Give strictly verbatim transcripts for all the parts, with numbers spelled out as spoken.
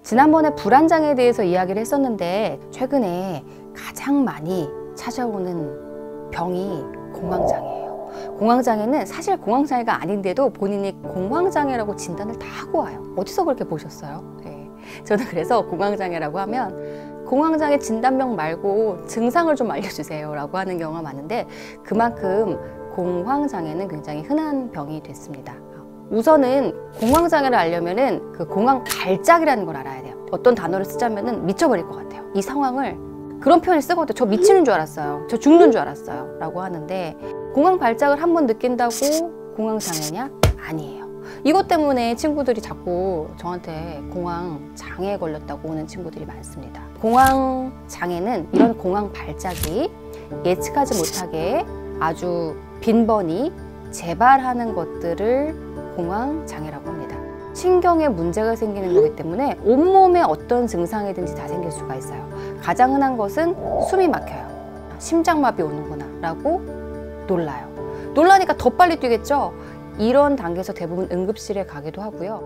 지난번에 불안장애에 대해서 이야기를 했었는데 최근에 가장 많이 찾아오는 병이 공황장애예요. 공황장애는 사실 공황장애가 아닌데도 본인이 공황장애라고 진단을 다 하고 와요. 어디서 그렇게 보셨어요? 네. 저는 그래서 공황장애라고 하면 공황장애 진단명 말고 증상을 좀 알려주세요 라고 하는 경우가 많은데, 그만큼 공황장애는 굉장히 흔한 병이 됐습니다. 우선은 공황장애를 알려면은 그 공황 발작이라는 걸 알아야 돼요. 어떤 단어를 쓰자면은 미쳐버릴 것 같아요. 이 상황을 그런 표현을 쓰거든요. 저 미치는 줄 알았어요. 저 죽는 줄 알았어요. 라고 하는데, 공황 발작을 한번 느낀다고 공황장애냐? 아니에요. 이것 때문에 친구들이 자꾸 저한테 공황장애에 걸렸다고 오는 친구들이 많습니다. 공황장애는 이런 공황 발작이 예측하지 못하게 아주 빈번히 재발하는 것들을 공황장애라고 합니다. 신경에 문제가 생기는 거기 때문에 온몸에 어떤 증상이든지 다 생길 수가 있어요. 가장 흔한 것은 숨이 막혀요. 심장마비 오는구나 라고 놀라요. 놀라니까 더 빨리 뛰겠죠? 이런 단계에서 대부분 응급실에 가기도 하고요.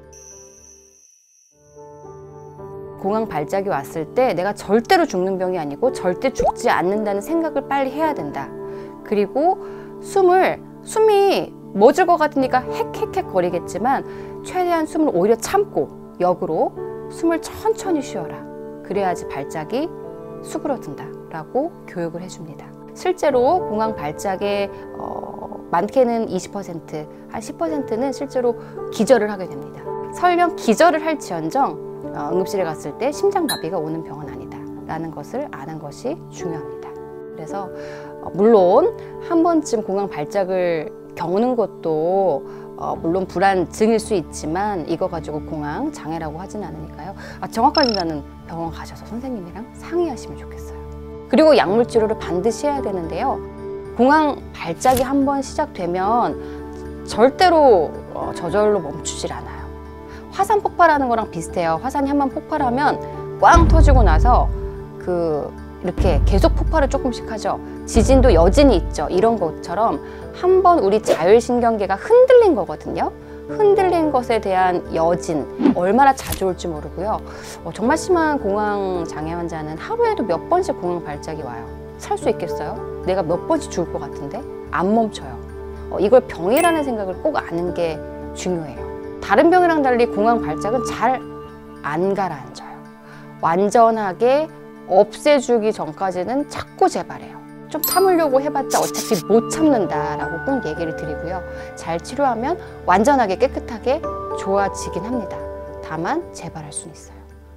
공황 발작이 왔을 때 내가 절대로 죽는 병이 아니고 절대 죽지 않는다는 생각을 빨리 해야 된다. 그리고 숨을, 숨이 멎을 것 같으니까 헥헥헥 거리겠지만 최대한 숨을 오히려 참고 역으로 숨을 천천히 쉬어라. 그래야지 발작이 수그러든다 라고 교육을 해줍니다. 실제로 공황 발작의 어, 많게는 이십 퍼센트, 한 십 퍼센트는 실제로 기절을 하게 됩니다. 설령 기절을 할지언정 어, 응급실에 갔을 때 심장마비가 오는 병은 아니다 라는 것을 아는 것이 중요합니다. 그래서 어, 물론 한 번쯤 공황 발작을 겪는 것도 어, 물론 불안증일 수 있지만 이거 가지고 공황 장애라고 하진 않으니까요. 아, 정확한 진단은 병원 가셔서 선생님이랑 상의하시면 좋겠어요. 그리고 약물 치료를 반드시 해야 되는데요. 공황 발작이 한번 시작되면 절대로 어, 저절로 멈추질 않아요. 화산 폭발하는 거랑 비슷해요. 화산이 한번 폭발하면 꽝 터지고 나서 그 이렇게 계속 폭발을 조금씩 하죠. 지진도 여진이 있죠. 이런 것처럼 한번 우리 자율신경계가 흔들린 거거든요. 흔들린 것에 대한 여진, 얼마나 자주 올지 모르고요. 어, 정말 심한 공황장애 환자는 하루에도 몇 번씩 공황 발작이 와요. 살 수 있겠어요? 내가 몇 번씩 죽을 것 같은데? 안 멈춰요. 어, 이걸 병이라는 생각을 꼭 아는 게 중요해요. 다른 병이랑 달리 공황 발작은 잘 안 가라앉아요. 완전하게 없애주기 전까지는 자꾸 재발해요. 좀 참으려고 해봤자 어차피 못 참는다라고 꼭 얘기를 드리고요. 잘 치료하면 완전하게 깨끗하게 좋아지긴 합니다. 다만 재발할 수는 있어요.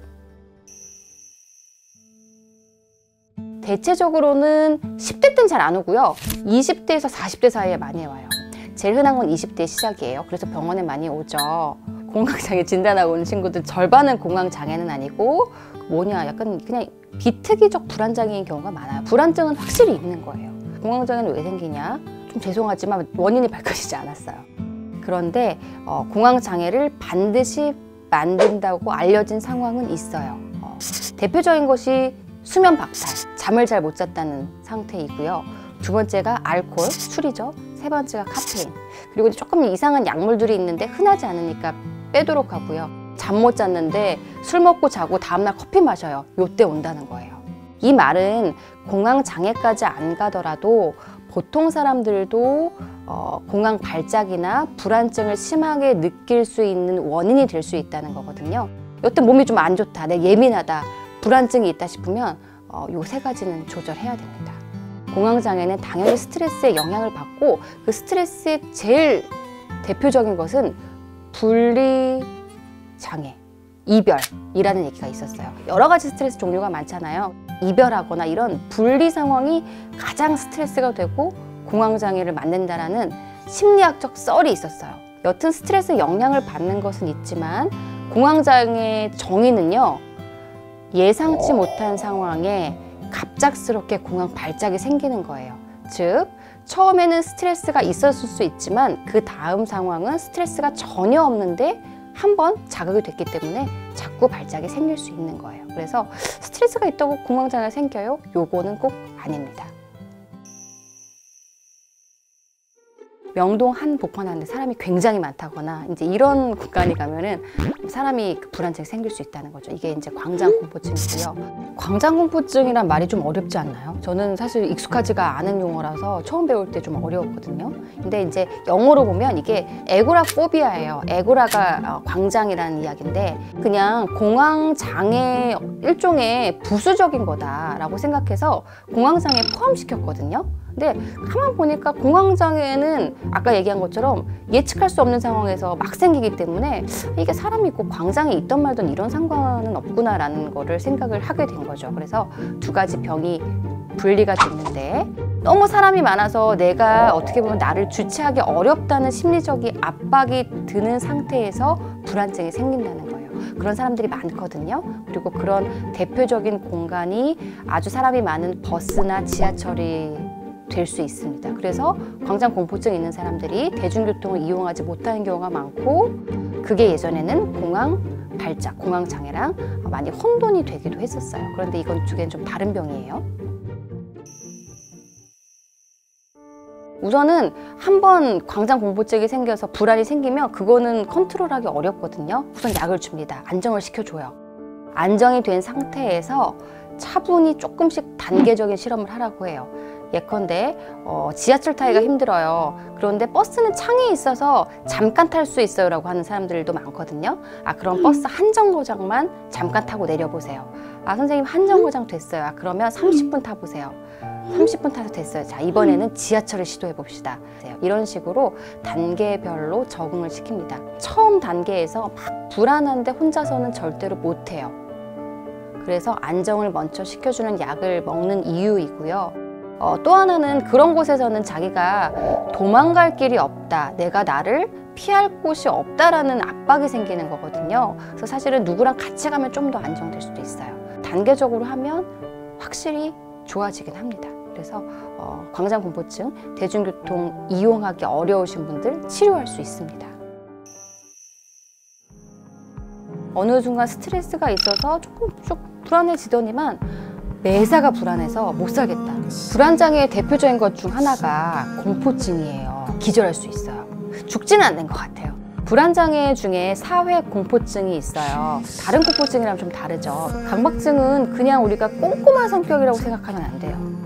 대체적으로는 십 대 때는 잘 안 오고요. 이십 대에서 사십 대 사이에 많이 와요. 제일 흔한 건 이십 대 시작이에요. 그래서 병원에 많이 오죠. 공황장애 진단하고 오는 친구들 절반은 공황장애는 아니고 뭐냐 약간 그냥 비특이적 불안장애인 경우가 많아요. 불안증은 확실히 있는 거예요. 공황장애는 왜 생기냐? 좀 죄송하지만 원인이 밝혀지지 않았어요. 그런데 어, 공황장애를 반드시 만든다고 알려진 상황은 있어요. 어, 대표적인 것이 수면 박탈, 잠을 잘 못 잤다는 상태이고요. 두 번째가 알코올, 술이죠. 세 번째가 카페인. 그리고 조금 이상한 약물들이 있는데 흔하지 않으니까 빼도록 하고요. 잠 못 잤는데 술 먹고 자고 다음날 커피 마셔요. 요때 온다는 거예요. 이 말은 공황장애까지 안 가더라도 보통 사람들도 어, 공황 발작이나 불안증을 심하게 느낄 수 있는 원인이 될 수 있다는 거거든요. 여튼 몸이 좀 안 좋다, 내가 예민하다, 불안증이 있다 싶으면 어, 요 세 가지는 조절해야 됩니다. 공황장애는 당연히 스트레스에 영향을 받고 그 스트레스의 제일 대표적인 것은 분리 장애, 이별이라는 얘기가 있었어요. 여러 가지 스트레스 종류가 많잖아요. 이별하거나 이런 분리 상황이 가장 스트레스가 되고 공황장애를 만든다라는 심리학적 썰이 있었어요. 여튼 스트레스 영향을 받는 것은 있지만 공황장애 정의는요, 예상치 못한 상황에 갑작스럽게 공황 발작이 생기는 거예요. 즉, 처음에는 스트레스가 있었을 수 있지만 그 다음 상황은 스트레스가 전혀 없는데 한번 자극이 됐기 때문에 자꾸 발작이 생길 수 있는 거예요. 그래서 스트레스가 있다고 공황장애가 생겨요? 요거는 꼭 아닙니다. 명동 한복판 하는데 사람이 굉장히 많다거나 이제 이런 구간에 가면은 사람이 불안증이 생길 수 있다는 거죠. 이게 이제 광장공포증이고요. 광장공포증이란 말이 좀 어렵지 않나요? 저는 사실 익숙하지가 않은 용어라서 처음 배울 때 좀 어려웠거든요. 근데 이제 영어로 보면 이게 에고라포비아예요. 에고라가 광장이라는 이야기인데 그냥 공황장애 일종의 부수적인 거다라고 생각해서 공황장애에 포함시켰거든요. 근데 가만 보니까 공황장애는 아까 얘기한 것처럼 예측할 수 없는 상황에서 막 생기기 때문에 이게 사람이 꼭 광장에 있던 말던 이런 상관은 없구나라는 거를 생각을 하게 된 거죠. 그래서 두 가지 병이 분리가 됐는데 너무 사람이 많아서 내가 어떻게 보면 나를 주체하기 어렵다는 심리적인 압박이 드는 상태에서 불안증이 생긴다는 거예요. 그런 사람들이 많거든요. 그리고 그런 대표적인 공간이 아주 사람이 많은 버스나 지하철이 될 수 있습니다. 그래서 광장공포증 있는 사람들이 대중교통을 이용하지 못하는 경우가 많고 그게 예전에는 공황 발작, 공황장애랑 많이 혼돈이 되기도 했었어요. 그런데 이건 두 개는 좀 다른 병이에요. 우선은 한번 광장공포증이 생겨서 불안이 생기면 그거는 컨트롤하기 어렵거든요. 우선 약을 줍니다. 안정을 시켜줘요. 안정이 된 상태에서 차분히 조금씩 단계적인 실험을 하라고 해요. 예컨대 어, 지하철 타기가 힘들어요. 그런데 버스는 창이 있어서 잠깐 탈 수 있어요 라고 하는 사람들도 많거든요. 아 그럼 버스 한 정거장만 잠깐 타고 내려보세요. 아 선생님 한 정거장 됐어요. 아, 그러면 삼십 분 타보세요. 삼십 분 타서 됐어요. 자 이번에는 지하철을 시도해 봅시다. 이런 식으로 단계별로 적응을 시킵니다. 처음 단계에서 막 불안한데 혼자서는 절대로 못해요. 그래서 안정을 먼저 시켜주는 약을 먹는 이유이고요. 어, 또 하나는 그런 곳에서는 자기가 도망갈 길이 없다, 내가 나를 피할 곳이 없다라는 압박이 생기는 거거든요. 그래서 사실은 누구랑 같이 가면 좀 더 안정될 수도 있어요. 단계적으로 하면 확실히 좋아지긴 합니다. 그래서 어, 광장공포증, 대중교통 이용하기 어려우신 분들 치료할 수 있습니다. 어느 순간 스트레스가 있어서 조금 쭉 불안해지더니만 매사가 불안해서 못 살겠다. 불안장애의 대표적인 것 중 하나가 공포증이에요. 기절할 수 있어요. 죽지는 않는 것 같아요. 불안장애 중에 사회공포증이 있어요. 다른 공포증이랑 좀 다르죠. 강박증은 그냥 우리가 꼼꼼한 성격이라고 생각하면 안 돼요.